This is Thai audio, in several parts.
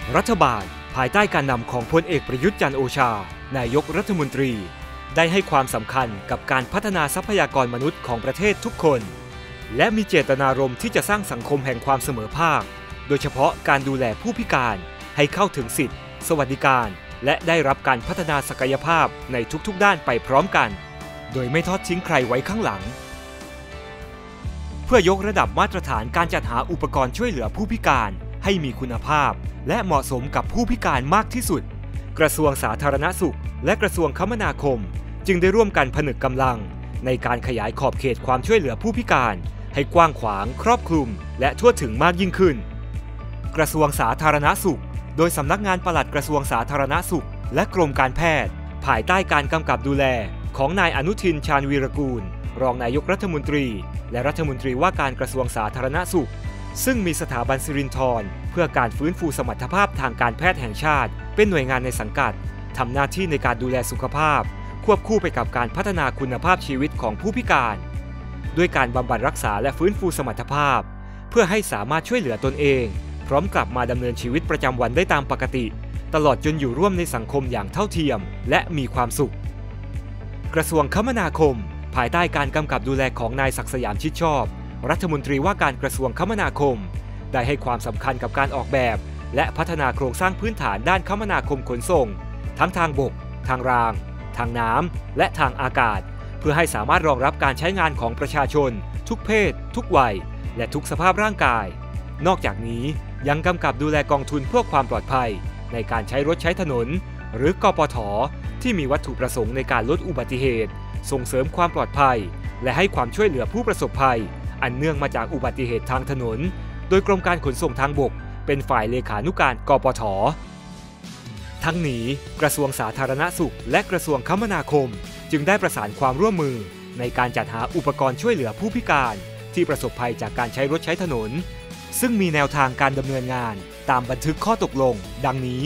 รัฐบาลภายใต้การนำของพลเอกประยุทธ์จันทร์โอชานายกรัฐมนตรีได้ให้ความสำคัญกับการพัฒนาทรัพยากรมนุษย์ของประเทศทุกคนและมีเจตนารมณ์ที่จะสร้างสังคมแห่งความเสมอภาคโดยเฉพาะการดูแลผู้พิการให้เข้าถึงสิทธิสวัสดิการและได้รับการพัฒนาศักยภาพในทุกๆด้านไปพร้อมกันโดยไม่ทอดทิ้งใครไว้ข้างหลังเพื่อยกระดับมาตรฐานการจัดหาอุปกรณ์ช่วยเหลือผู้พิการให้มีคุณภาพและเหมาะสมกับผู้พิการมากที่สุดกระทรวงสาธารณสุขและกระทรวงคมนาคมจึงได้ร่วมกันผนึกกำลังในการขยายขอบเขตความช่วยเหลือผู้พิการให้กว้างขวางครอบคลุมและทั่วถึงมากยิ่งขึ้นกระทรวงสาธารณสุขโดยสำนักงานปลัดกระทรวงสาธารณสุขและกรมการแพทย์ภายใต้การกำกับดูแลของนายอนุทินชาญวีรกูลรองนายกรัฐมนตรีและรัฐมนตรีว่าการกระทรวงสาธารณสุขซึ่งมีสถาบันสิรินธรเพื่อการฟื้นฟูสมรรถภาพทางการแพทย์แห่งชาติเป็นหน่วยงานในสังกัดทำหน้าที่ในการดูแลสุขภาพควบคู่ไปกับการพัฒนาคุณภาพชีวิตของผู้พิการด้วยการบำบัดรักษาและฟื้นฟูสมรรถภาพเพื่อให้สามารถช่วยเหลือตนเองพร้อมกลับมาดำเนินชีวิตประจำวันได้ตามปกติตลอดจนอยู่ร่วมในสังคมอย่างเท่าเทียมและมีความสุขกระทรวงคมนาคมภายใต้การกำกับดูแลของนายศักดิ์สยามชิดชอบรัฐมนตรีว่าการกระทรวงคมนาคมได้ให้ความสำคัญกับการออกแบบและพัฒนาโครงสร้างพื้นฐานด้านคมนาคมขนส่งทั้งทางบกทางรางทางน้ำและทางอากาศเพื่อให้สามารถรองรับการใช้งานของประชาชนทุกเพศทุกวัยและทุกสภาพร่างกายนอกจากนี้ยังกำกับดูแลกองทุนเพื่อความปลอดภัยในการใช้รถใช้ถนนหรือกปท.ที่มีวัตถุประสงค์ในการลดอุบัติเหตุส่งเสริมความปลอดภัยและให้ความช่วยเหลือผู้ประสบภัยอันเนื่องมาจากอุบัติเหตุทางถนนโดยกรมการขนส่งทางบกเป็นฝ่ายเลขานุการกปท.ทั้งนี้กระทรวงสาธารณสุขและกระทรวงคมนาคมจึงได้ประสานความร่วมมือในการจัดหาอุปกรณ์ช่วยเหลือผู้พิการที่ประสบภัยจากการใช้รถใช้ถนนซึ่งมีแนวทางการดำเนินงานตามบันทึกข้อตกลงดังนี้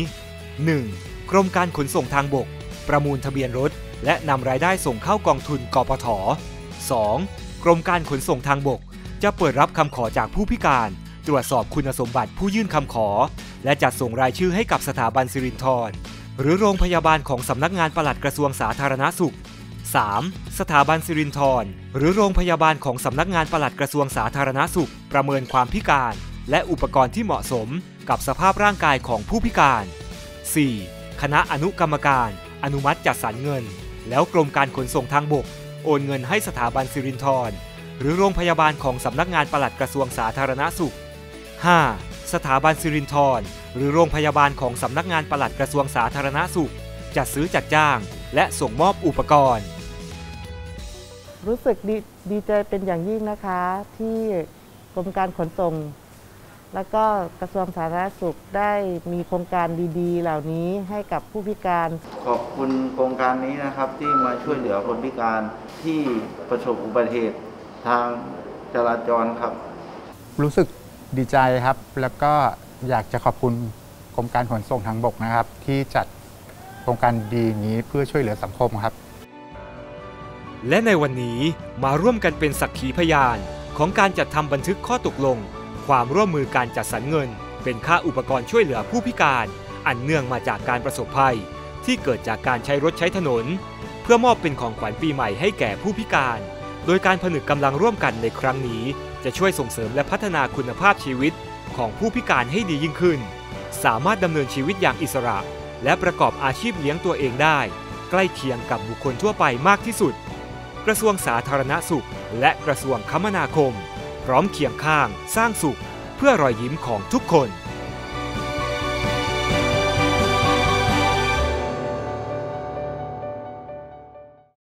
1. กรมการขนส่งทางบกประมูลทะเบียนรถและนำรายได้ส่งเข้ากองทุนกปท. 2. กรมการขนส่งทางบกจะเปิดรับคำขอจากผู้พิการตรวจสอบคุณสมบัติผู้ยื่นคำขอและจัดส่งรายชื่อให้กับสถาบันสิรินธรหรือโรงพยาบาลของสำนักงานปลัดกระทรวงสาธารณสุข 3. สถาบันสิรินธรหรือโรงพยาบาลของสำนักงานปลัดกระทรวงสาธารณสุขประเมินความพิการและอุปกรณ์ที่เหมาะสมกับสภาพร่างกายของผู้พิการ 4. คณะอนุกรรมการอนุมัติจัดสรรเงินแล้วกรมการขนส่งทางบกโอนเงินให้สถาบันสิรินธรหรือโรงพยาบาลของสำนักงานปลัดกระทรวงสาธารณสุข 5. สถาบันสิรินธรหรือโรงพยาบาลของสำนักงานปลัดกระทรวงสาธารณสุขจัดซื้อจัดจ้างและส่งมอบอุปกรณ์รู้สึกดีใจเป็นอย่างยิ่งนะคะที่กรมการขนส่งและก็กระทรวงสาธารณสุขได้มีโครงการดีๆเหล่านี้ให้กับผู้พิการขอบคุณโครงการนี้นะครับที่มาช่วยเหลือคนพิการที่ประสบอุบัติเหตุทางจราจรครับรู้สึกดีใจครับแล้วก็อยากจะขอบคุณกรมการขนส่งทางบกนะครับที่จัดโครงการดีนี้เพื่อช่วยเหลือสังคมครับและในวันนี้มาร่วมกันเป็นสักขีพยานของการจัดทำบันทึกข้อตกลงความร่วมมือการจัดสรรเงินเป็นค่าอุปกรณ์ช่วยเหลือผู้พิการอันเนื่องมาจากการประสบภัยที่เกิดจากการใช้รถใช้ถนนเพื่อมอบเป็นของขวัญปีใหม่ให้แก่ผู้พิการโดยการผนึกกำลังร่วมกันในครั้งนี้จะช่วยส่งเสริมและพัฒนาคุณภาพชีวิตของผู้พิการให้ดียิ่งขึ้นสามารถดำเนินชีวิตอย่างอิสระและประกอบอาชีพเลี้ยงตัวเองได้ใกล้เคียงกับบุคคลทั่วไปมากที่สุดกระทรวงสาธารณสุขและกระทรวงคมนาคมพร้อมเคียงข้างสร้างสุขเพื่อรอยยิ้มของทุกคน